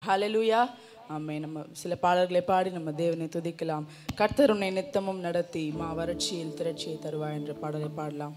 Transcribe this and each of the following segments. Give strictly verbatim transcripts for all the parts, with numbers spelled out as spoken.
ஹல்லேலூயா. ஆமென். நம்ம சில பாடல்களை பாடி நம்ம தேவனை துதிக்கலாம். கர்த்தர் உன்னை நித்தமும் நடத்தி மா வறட்சியில் திரட்சியை தருவாய் என்ற பாடலை பாடலாம்.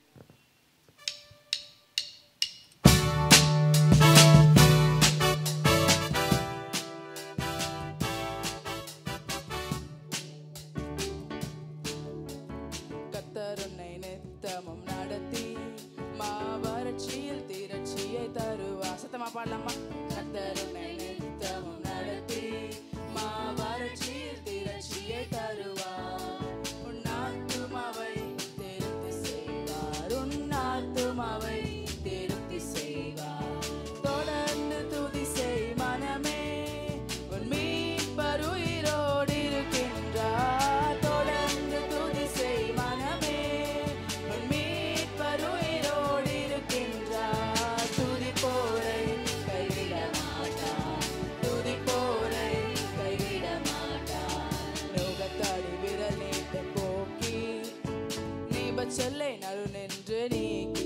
கர்த்தர் உன்னை நித்தமும் நடத்தி மா வறட்சியில் திரட்சியை தருவாய். சத்தமா பாடலாமா? கர்த்தர் உன்னை நித்தமும் நடத்தி மா வறட்சியில் திரட்சியை தருவார். உன் ஆத்துமாவை திருப்தி செய்வார். உன் ஆத்துமாவை திருப்தி செய்வார். தொடர்ந்து துதி செய் மனமே, உன் மீட்பர் உயிரோடு இருக்கின்றார். தொடர்ந்து துதி செய் மனமே, உன் மீட்பர் உயிரோடு இருக்கின்றார். துதிப்போரை கைவிட மாட்டார். துதிப்போரை கைவிட மாட்டார். நுகத்தடி விரல் நீட்ட போக்கி நீபச்சொல்லை நடு நின்று நீக்கி.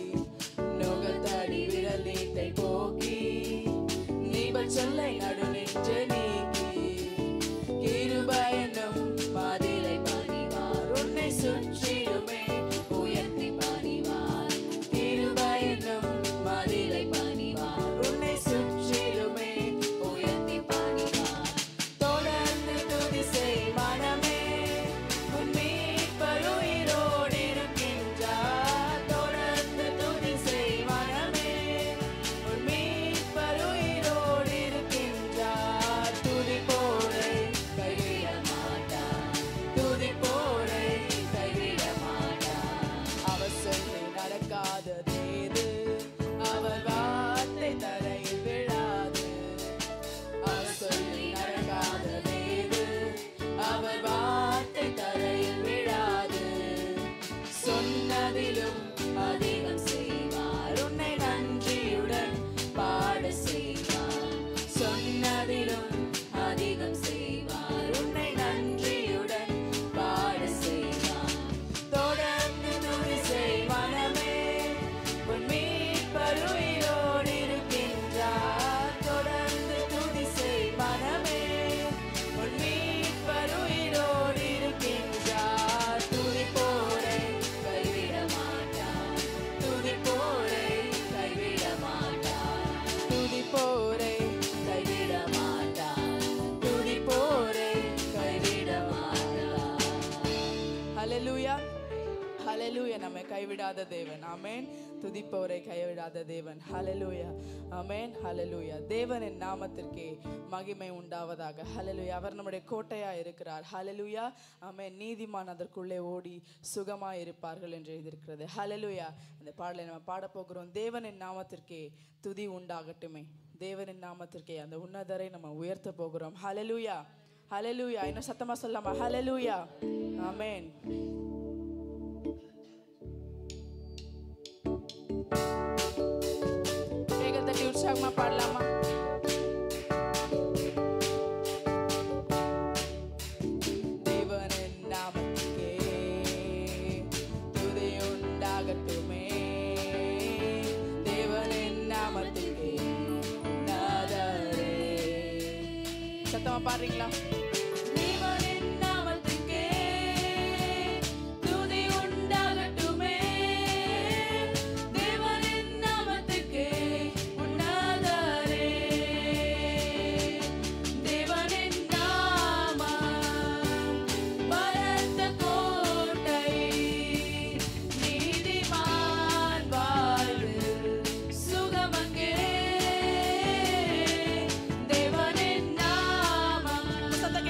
நுகத்தடி விரல் நீட்டை போக்கி நீபச்சொல்லை நடு நின்று நீக்கி. கிருபை என்னும் மதிலை பணிவார். உன்னை சுற்றிலுமே உயர்த்தி பணிவார். கிருபை என்னும் மதிலை பணிவார். உன்னை சுற்றிலுமே உயர்த்தி பணிவார். தொடர்ந்து துதி செய் மனமே, உன் மீட்பர் உயிரோடு இருக்கின்றார். தொடர்ந்து துதி செய் மனமே, உன் மீட்பர் உயிரோடு இருக்கின்றார். துதிப்போரை கைவிட மாட்டார். துதிப்போரை கைவிட மாட்டார். அவர் சொல்லி நடக்காததேது, அவர் வார்த்தை தரையில் விழாது. அவர் சொல்லி நடக்காததேது, அவர் வார்த்தை தரையில் விழாது. சொன்னதிலும் அதிகம் செய்வார். உன்னை நன்றியுடன் பாட செய்வார். சொன்னதிலும் அதிகம் செய்வார். உன்னை நன்றியுடன் பாட செய்வார். தொடர்ந்து துதி செய் மனமே, உன் மீட்பர் உயிரோடு இருக்கின்றார். தொடர்ந்து துதி செய் மனமே, உன் மீட்பர் உயிரோடு இருக்கின்றார். துதிப்போரை கைவிட மாட்டார். துதிப்போரை கைவிட மாட்டார். துதிப்போரை கைவிட மாட்டார். துதிப்போரை கைவிட மாட்டார். ஹல்லேலூயா. ஹல்லேலூயா. நம்மை கைவிடாத தேவன். ஆமென். துதிப்பவரை கைவிடாத தேவன். ஹல்லேலூயா. ஆமென். ஹல்லேலூயா. தேவனின் நாமத்திற்கே மகிமை உண்டாவதாக. ஹல்லேலூயா. அவர் நம்முடைய கோட்டையா இருக்கிறார். ஹல்லேலூயா. ஆமென். நீதிமான் அதற்குள்ளே ஓடி சுகமாய் இருப்பார்கள் என்று எழுதியிருக்கிறது. ஹல்லேலூயா. இந்த பாடலை நம்ம பாட போகிறோம். தேவனின் நாமத்திற்கே துதி உண்டாகட்டுமே. தேவனின் நாமத்திற்கே அந்த உன்னதரை நம்ம உயர்த்த போகிறோம். ஹல்லேலூயா. ஹல்லேலூயா. இன்னும் சத்தமா சொல்லலாமா? ஹல்லேலூயா. ஆமென். கைகள் தட்டி உற்சாகமா பாடலாமா? தேவனின் நாமத்திற்கே துதி உண்டாகட்டுமே. தேவனின் நாமத்திற்கே நாதரே. சத்தமா பாடுறீங்களா? தேவனின் நாமத்திற்கே துதி உண்டாகட்டுமே. தேவனின் நாமத்திற்கே உன்னதரே. தேவனின் நாமம் பலத்த கோட்டை. நீதிமான் வாழ்வில் சுகமங்கே. தேவனின் நாமம்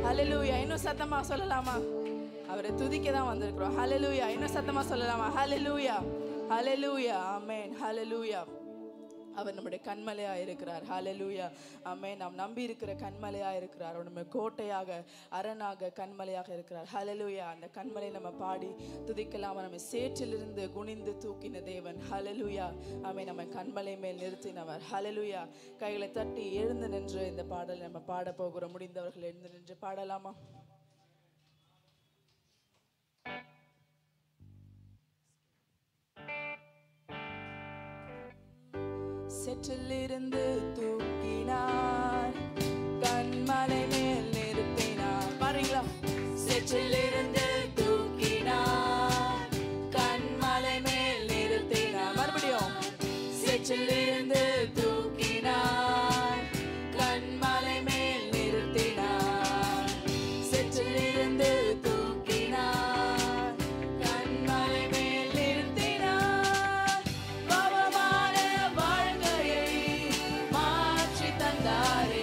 ஹல்லேலூயா. இன்னும் சத்தமா சொல்லலாமா? அவரை துதிக்க தான் வந்திருக்கிறோம். ஹல்லேலூயா. இன்னும் சத்தமா சொல்லலாமா? ஹல்லேலூயா, ஹல்லேலூயா, ஆமென், ஹல்லேலூயா. அவர் நம்முடைய கண்மலையா இருக்கிறார். ஹல்லேலூயா, ஆமென். நாம் நம்பி இருக்கிற கண்மலையா இருக்கிறார். அவர் நம்ம கோட்டையாக, அரணாக, கண்மலையாக இருக்கிறார். ஹல்லேலூயா. அந்த கண்மலை நம்ம பாடி துதிக்கலாம். நம்ம சேற்றிலிருந்து குனிந்து தூக்கின தேவன். ஹல்லேலூயா, ஆமென். நம்ம கண்மலை மேல் நிறுத்தினவர். ஹல்லேலூயா. கைகளை தட்டி எழுந்து நின்று இந்த பாடலை நம்ம பாட போகிறோம். முடிந்தவர்கள் எழுந்து நின்று பாடலாமா? சேற்றிலிருந்து தூக்கினார், கண்மலை மேல் நிறுத்தினார். பாருங்களா? சேற்றிலிருந்து தூக்கினார், கண்மலை மேல் நிறுத்தினார். மறுபடியும் சேற்றிலிருந்து தூக்கினார், கண்மலை மேல் நிறுத்தினார். சேற்றிலிருந்து தூக்கினார், கண்மலை மேல் நிறுத்தினார். பாவமான வாழ்க்கையை மாற்றி தந்தாரே,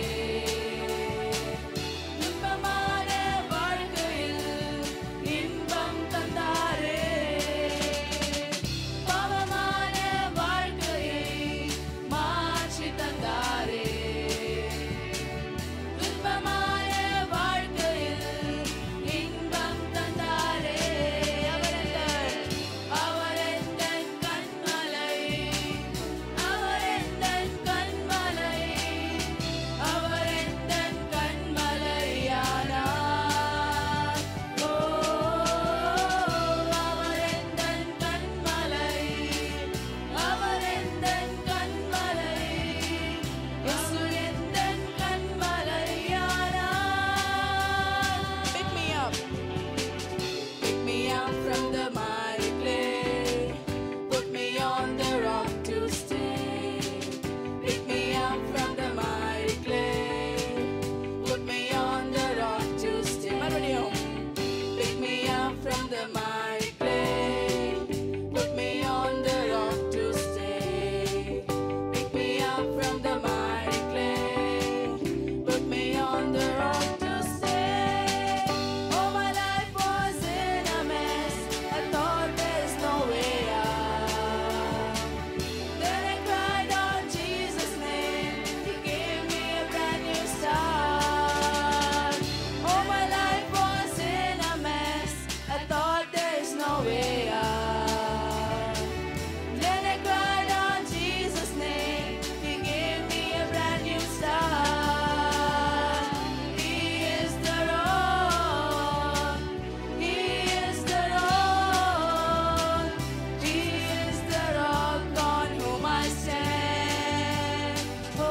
இன்பமான வாழ்க்கையில் இன்பம் தந்தாரே. பாவமான வாழ்க்கையை மாற்றி தந்தாரே, இன்பமான வாழ்க்கையில் இன்பம் தந்தாரே. அவர் எந்தன் கண்மலை, அவர் எந்தன் கண்மலை, அவர் எந்தன் கண்மலையானார். ஓ, அவர் எந்தன் கண்மலை, அவர் எந்தன் கண்மலை, இயேசு எந்தன் கண்மலையானார். Pick me up. Pick me up from the miry clay, put me on the rock to stay. Pick me up from the miry clay, put me on the rock to stay. மறுபடியும். Pick me up from the miry clay, put me on the rock to stay. Pick me up from the miry clay, put me on the rock to stay. Oh, my life was in a mess, I thought there's no way out. Then I cried on Jesus' name, He gave me a brand new start. Oh, my life was in a mess, I thought there's no way out. Then I cried on Jesus' name, He gave me a brand new start. He is the rock, He is the rock, He is the rock on whom I stand. Oh,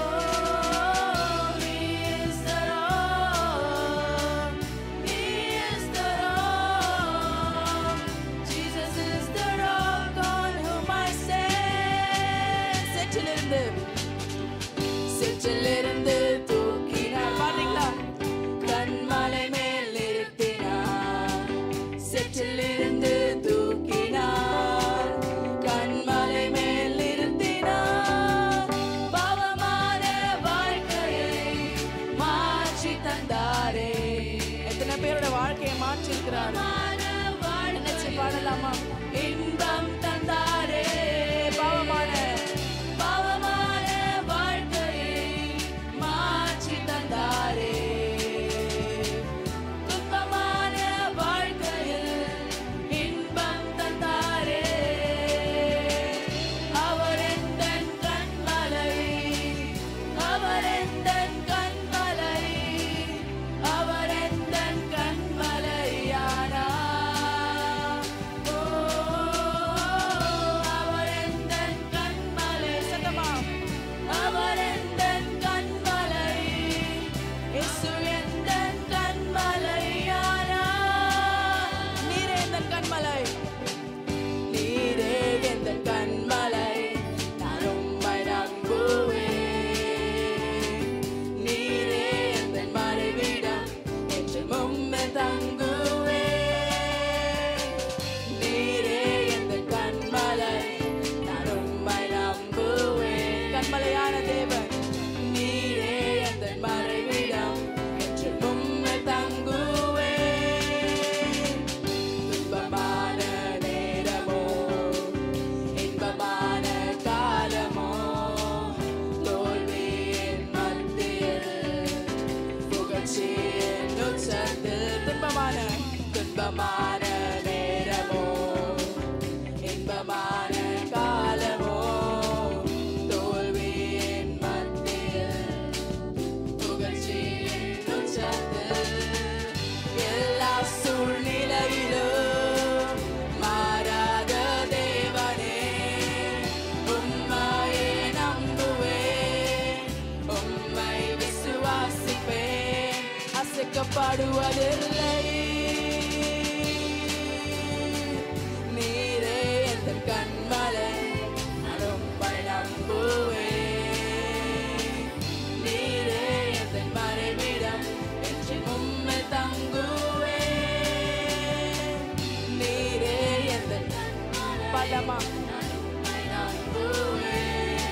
He is the rock, He is the rock, Jesus is the rock on whom I stand. சேற்றிலிருந்து சேற்றிலிருந்து தூக்கினார். பாருங்களா? கண்மலை மேல் நிறுத்தினார். சேற்றிலிருந்து தூக்கினார், கண்மலை மேல் நிறுத்தினார். பாவமான வாழ்க்கையை மாற்றி தந்தாரே. எத்தனை பேரோட வாழ்க்கையை மாற்றி இருக்கிறார்? நினைச்சு பாடலாமா? இன்பம் தந்தாரே. பாவமான பாவமான வாழ்க்கையை மாற்றி தந்தாரே, துன்பமான வாழ்க்கையில் இன்பம் தந்தாரே. அவர் எந்தன் கண்மலை, அவர் எந்தன் கண்மலை, அவர் எந்தன் கண்மலையானார். ஓ, துன்பமான நேரமோ இன்பமான காலமோ தோல்வியின் மத்தியில் புகழ்ச்சியின் உச்சத்தில் எல்லா சூழ்நிலையிலும் மாறாத தேவனே உம்மையே நம்புவேன் உம்மை விசுவாசிப்பேன் அசைக்கப்படுவதில்லை நீரே எந்த கண்மலை நான் உம்மை நம்புவேன் நீரே எந்த மறைவிடம் என்று உம்மை தங்குவேன் நீரே எந்த பலமா நான் உம்மை நம்புவேன்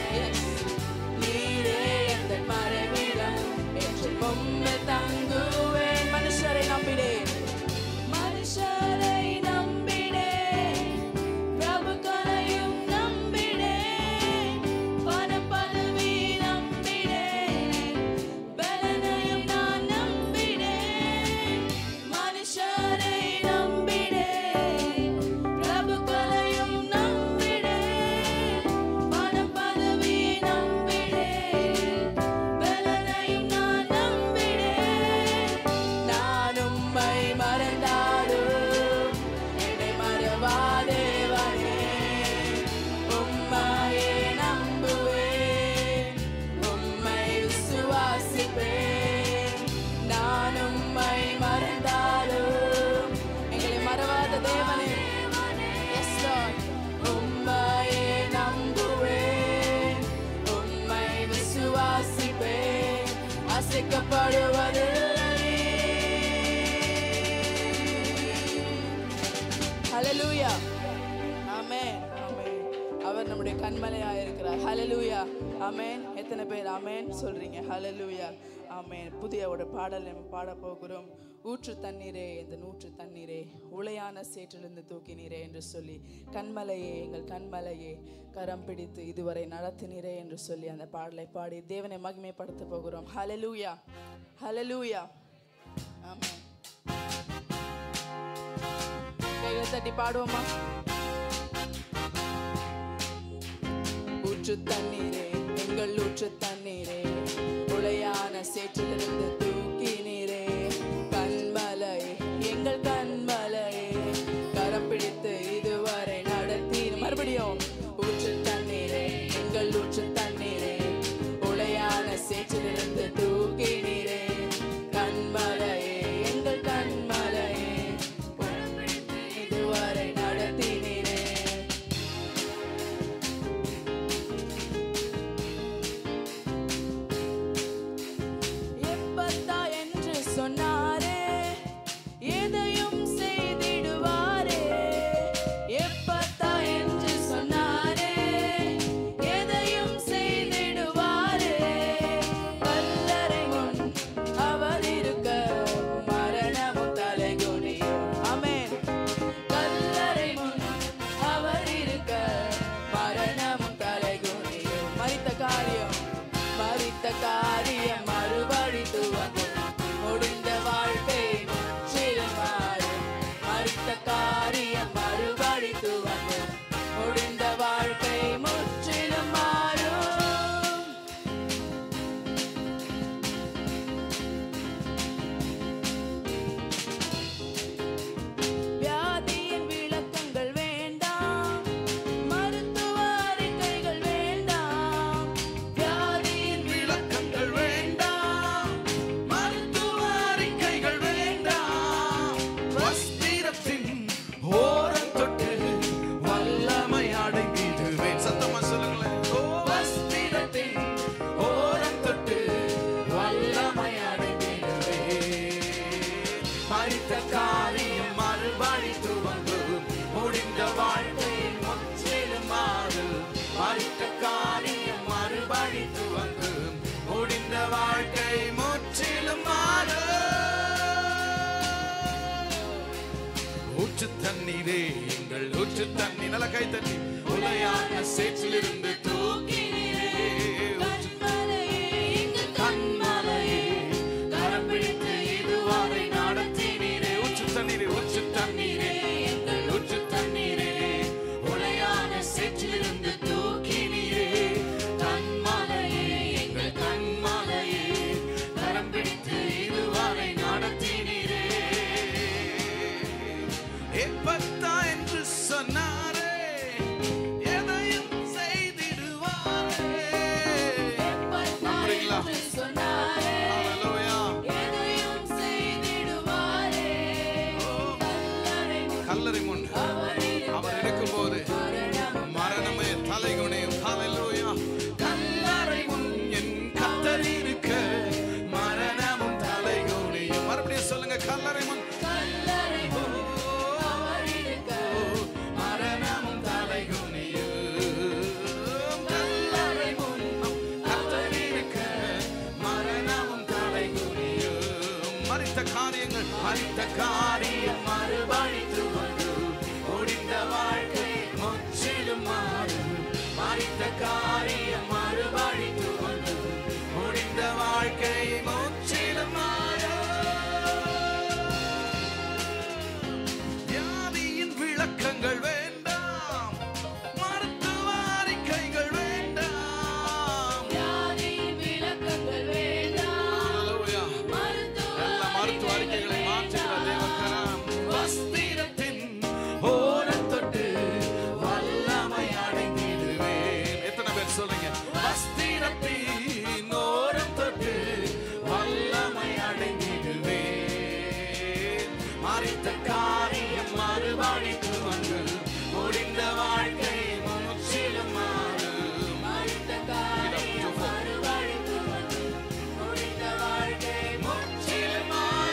நீரே எந்த மறைவிடம் என்று உம்மை தங்குவேன் மனுஷரை நம்பினேன் மனுஷரை நம்பினேன் பிரபுக்களையும் நம்பினேன் பணம் பதவி நம்பினேன் பலனையும் நான் நம்பினேன் மனுஷரை நம்பினேன் பிரபுக்களையும் நம்பினேன் பணம் பதவி நம்பினேன் பலனையும் நான் நம்பினேன் நான் உம்மை மறந்தாலும் என்னை மறவாதேவனே உம்மையே நம்புவேன் உம்மை விசுவாசிப்பேன் நான் உம்மை மறந்தாலும் எங்களை மறவாத தேவனே Yes, Lord. உம்மையே நம்புவேன் உம்மை விசுவாசிப்பேன் அசைக்கப்படுவதில்லை ஹல்லேலூயா ஆமென் ஆமென் அவர் நம்முடைய கண்மலையாக இருக்கிறார் ஹல்லேலூயா ஆமென் எத்தனை பேர் ஆமென் சொல்றீங்க ஹல்லேலூயா ஆமென் புதிய ஒரு பாடல் நம்ம பாட போகிறோம் ஊற்று தண்ணீரே இந்த நூற்று தண்ணீரே உளையான சேற்றிலிருந்து தூக்கினீரே என்று சொல்லி கண்மலையே எங்கள் கண்மலையே கரம் பிடித்து இதுவரை நடத்தினீரே என்று சொல்லி அந்த பாடலை பாடி தேவனை மகிமைப்படுத்த போகிறோம் ஹல்லேலூயா ஹல்லேலூயா ஆமென் கைகளை தட்டி பாடுவோமா ஊற்று தண்ணீரே எங்கள் ஊற்று தண்ணீரே உளையான சேற்றிலிருந்து தூக்கினீரே கண்மலையே எங்கள் கண்மலையே கரம் பிடித்து இதுவரை நடத்தி மறுபடியும் ஊற்று தண்ணீரே எங்கள் ஊற்று தண்ணீரே உளையான சேற்றிலிருந்து தூக்கினீரே கண்மலையே எங்கள் கண்மலையே கரம் பிடித்து இதுவரை நடத்தினீரே எப்பத்தா என்று சொன்னாரே எதையும் செய்திடுவாரே எப்பத்தா என்று சொன்னாரே எதையும் செய்திடுவாரே கல்லறை முன் அவர் இருக்க மரணமும் தலைகுனியும் ஆமென் கல்லறை முன் அவர் இருக்க மரணமும் தலைகுனியும் மரித்த காரியம் மரித்த காரியம் மறுபடி துவங்கும் முடிந்த வாழ்க்கை முற்றிலும் மாறும் மரித்த காரியம் மறுபடி துவங்கும் முடிந்த வாழ்க்கை முற்றிலும் மாறும் வியாதியின் விளக்கங்கள் வேண்டாம் மருத்துவ அறிக்கைகள் வேண்டாம் வியாதியின் விளக்கங்கள் வேண்டாம் மருத்துவ அறிக்கைகள் வேண்டாம் வஸ்திரத்தின் ஓரம் தொட்டு வல்லமை அடைந்திடுவேன் சத்தமா சொல்லுங்களேன் ஓ வஸ்திரத்தின் ஓரம் தொட்டு வல்லமை அடைந்திடுவேன் மரித்த காரியம் மறுபடி துவங்கும் முடிந்த வாழ்க்கை முற்றிலும் மாறும் மரித்த காரியம் மறுபடி துவங்கும் முடிந்த வாழ்க்கை முற்றிலும் மாறும் ஊற்று தண்ணீரே எங்கள் ஊற்று தண்ணி நல்ல கை தண்ணி உலையான சேற்றிலிருந்து தூக்கினீரே ஊற்று கண்மலையே எங்கள் கண்மலையே கரம் பிடித்து இதுவரை நடத்தினீரே ஊற்று தண்ணீரே ஊற்று கல்லறை முன் கல்லறை முன் அவர் இருக்க மரணமும் தலைகுனியும். கல்லறை முன் கர்த்தர் இருக்க மரணமும் தலைகுனியும். மரித்த காரியங்கள் மரித்த காரியம் மறுபடி துவங்கு, முடிந்த வாழ்க்கை முற்றிலும் மாறும். மரித்த காரியம் மறுபடி துவங்கு, முடிந்த வாழ்க்கை முற்றிலும் மாறும். வியாதியின் விளக்கங்கள் வேண்டாம், மருத்துவ அறிக்கைகள் வேண்டாம். வியாதியின் விளக்கங்கள் வேண்டாம், Hallelujah. மருத்துவ எல்லா மருத்துவ அறிக்கைகளை மாற்றுகிற தேவக்கரம். வஸ்திரத்தின் ஓரத்தொட்டு வல்லமை அடைந்திடுவேன். எத்தனை பேர் சொல்றீங்க? வஸ்திரத்தின் ஓரம் தொட்டு வல்லமை அடைந்திடுவேன். மரித்த காரியம் மறுபடி துவங்கு, முடிந்த வாழ்க்கை முற்றிலும் மாறும். மரித்த காரியம் மறுபடி துவங்கு, முடிந்த வாழ்க்கை முற்றிலும்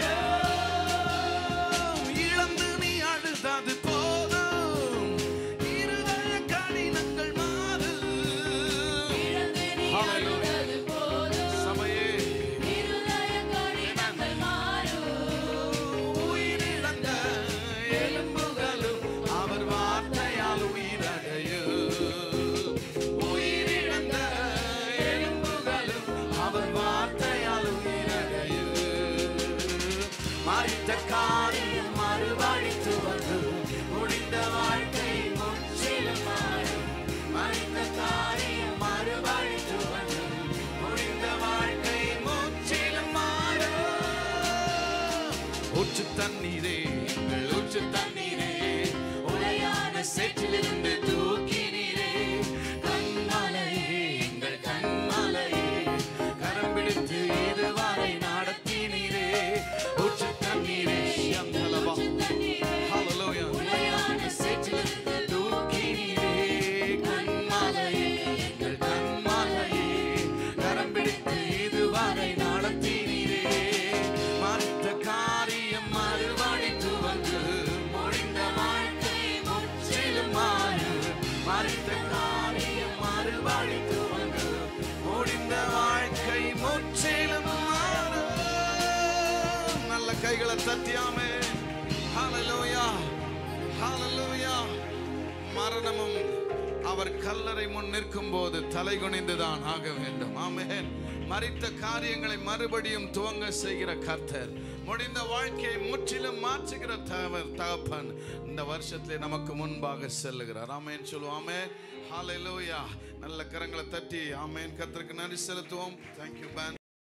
மாறும். இழந்து நீ அழுதது போதும், இருதய கடினங்கள் மாறும். இழந்து நீ Hallelujah. அழுதது போதும், சபையே, இருதய கடினங்கள் மாறும். உயிரிழந்த எலும்புகளும் அவர் வார்த்தையால் உயிரடையும். உயிரிழந்த எலும்புகளும் அவர் வார்த்தையால் உயிரடையும். மரித்த காரியம் மறுபடி துவங்கு, முடிந்த வாழ்க்கை முற்றிலும் மாறும். மரித்த காரியம் மறுபடி துவங்கு, முடிந்த வாழ்க்கை முற்றிலும் மாறும். ஊற்று தண்ணீரே, எங்கள் ஊற்று தண்ணீரே, உளையான சேற்றிலிருந்து தூக்கினீரே. கண்மலையே, எங்கள் கண்மலையே, கரம் பிடித்து இதுவரை நடத்தினீரே. ஊற்று தண்ணீரே, ஷந்தலபா. Hallelujah. உளையான சேற்றிலிருந்து தூக்கினீரே. கண்மலையே, எங்கள் கண்மலையே, கரம் பிடித்து இதுவரை நடத்தினீரே. மரித்த காரியம் மறுபடி துவங்கு, முடிந்த வாழ்க்கை முற்றிலும் மாறும். மரித்த காரியம் மறுபடி துவங்கு, முடிந்த வாழ்க்கை முற்றிலும் மாறும். நல்ல கைகளை தட்டியாமே. ஹalleluya, ஹalleluya. மரணமும் அவர் கல்லறை முன் நிற்கும் போது தலை குனிந்துதான் ஆக வேண்டும். ஆமென். மரித்த காரியங்களை மறுபடியும் துவங்க செய்கிற கர்த்தர், முடிந்த வாழ்க்கையை முற்றிலும் மாற்றுகிற தகவல் தகப்பன் இந்த வருஷத்திலே நமக்கு முன்பாக செல்லுகிறார். ஆமென் சொல்லுவோம். ஆமென். ஹalleluya. நல்ல கரங்களை தட்டி ஆமென். கர்த்தருக்கு நன்றி செலுத்துவோம். Thank you, man.